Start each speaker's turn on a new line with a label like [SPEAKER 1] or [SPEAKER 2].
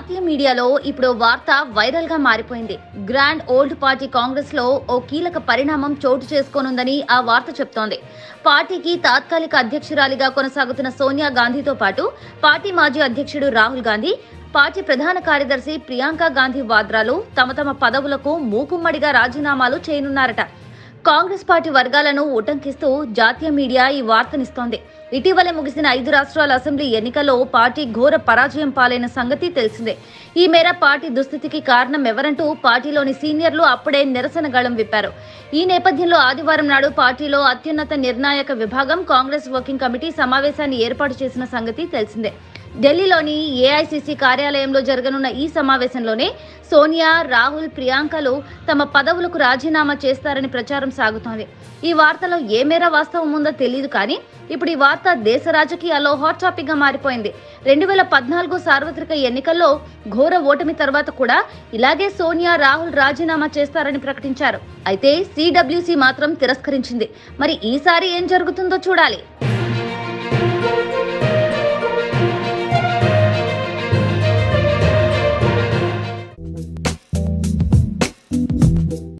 [SPEAKER 1] జాతీయ మీడియాలో ఇప్పుడు వార్త వైరల్ గా మారిపోయింది. గ్రాండ్ ఓల్డ్ పార్టీ కాంగ్రెస్ లో ఓ కీలక పరిణామం చోటు చేసుకోనుందని ఆ వార్త చెప్తోంది. పార్టీకి తాత్కాలిక అధ్యక్షురాలిగా కొనసాగుతున్న సోనియా గాంధీతో పాటు పార్టీ మాజీ అధ్యక్షుడు రాహుల్ గాంధీ, పార్టీ ప్రధాన కార్యదర్శి ప్రియాంక గాంధీ వాద్రాలు తమ తమ పదవులకు మూకుమ్మడిగా రాజీనామాలు చేయనున్నారట. కాంగ్రెస్ పార్టీ వర్గాలను ఉటంకిస్తూ జాతీయ మీడియా ఈ వార్తనిస్తోంది. ఇటీవలే ముగిసిన 5 రాష్ట్రాల అసెంబ్లీ ఎన్నికల్లో పార్టీ ఘోర పరాజయం పాలైన సంగతి తెలిసిందే. ఈ మేర పార్టీ దుస్థితికి కారణం ఎవరంటూ పార్టీలోని సీనియర్లు అప్పుడే నిరసన గళం విప్పారు. ఈ నేపథ్యంలో ఆదివారం నాడు పార్టీలో అత్యున్నత నిర్ణాయక విభాగం కాంగ్రెస్ వర్కింగ్ కమిటీ సమావేశాన్ని ఏర్పాటు చేసిన సంగతి తెలిసిందే. ఢిల్లీలోని ఏఐసీసీ కార్యాలయంలో జరగనున్న ఈ సమావేశంలోనే సోనియా, రాహుల్, ప్రియాంకలు తమ పదవులకు రాజీనామా చేస్తారని ప్రచారం సాగుతోంది. ఈ వార్తలో ఏ మేర వాస్తవం ఉందో తెలియదు, కానీ ఇప్పుడు ఈ వార్త దేశ రాజకీయాల్లో హాట్ టాపిక్ గా మారిపోయింది. 2014 సార్వత్రిక ఎన్నికల్లో ఘోర ఓటమి తర్వాత కూడా ఇలాగే సోనియా, రాహుల్ రాజీనామా చేస్తారని ప్రకటించారు. అయితే సిడబ్ల్యూసీ మాత్రం తిరస్కరించింది. మరి ఈసారి ఏం జరుగుతుందో చూడాలి.